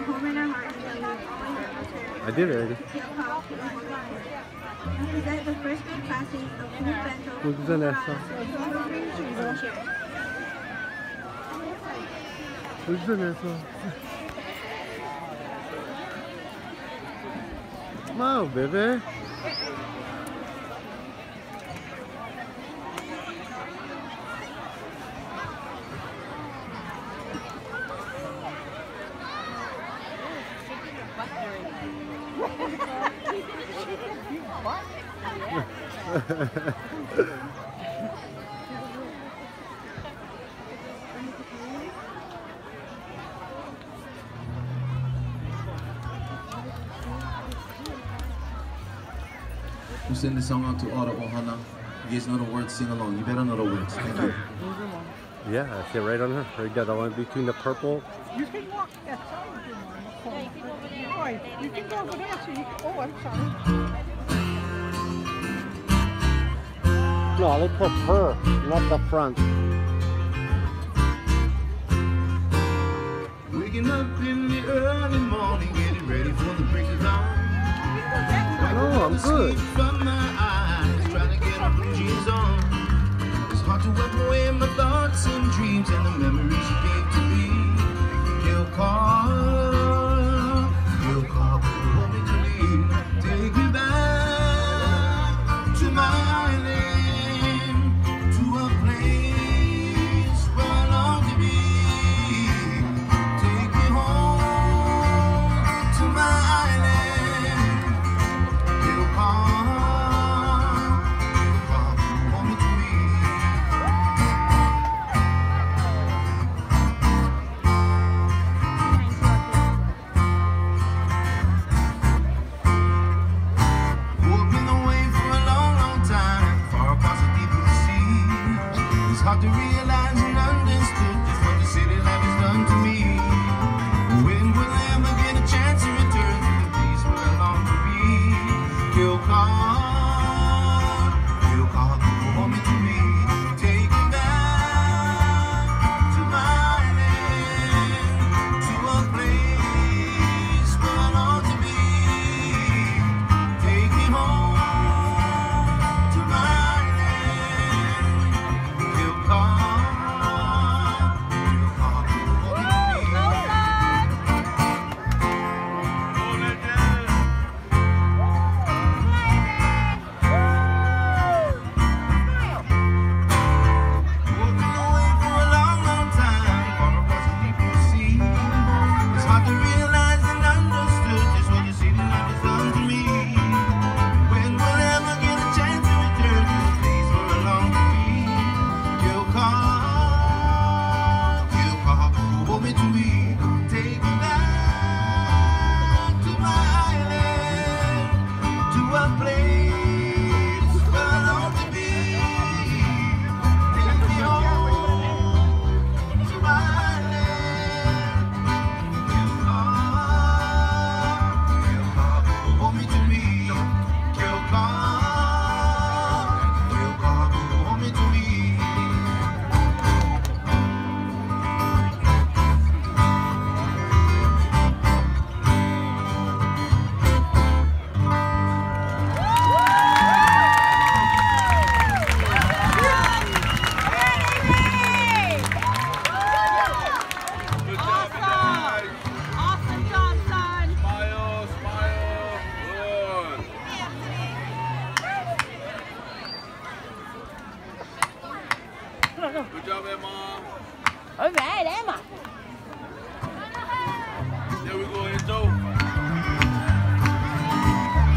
I did it already. 운전했어. 운전했어. Wow, baby. We send this song out to all the Ohana. You guys know the words, sing along. You better know the words. Thank you. Yeah, I see it right on her. Right there, the one between the purple. You can walk that side if you want. Right, you can go over there so you can, oh, I'm sorry. No, they put her, not the front. Waking up in the early morning, getting ready for the break of dawn. No, I'm good. From my eyes, trying to get our blue jeans on. It's hard to wipe away my thoughts and dreams and the memories you gave to me. He'll call, hold me to me, take me back to my island, to a place where I long to be. Take me home to my island. He'll call, hold me to me. Hard to realize and understood just what the city life has done to me. When will I ever get a chance to return to the place where I long to be? He'll call, hold me to me, take me back to my land, to a place where I long to be. Take me home to my Good job, Emma. All right, Emma.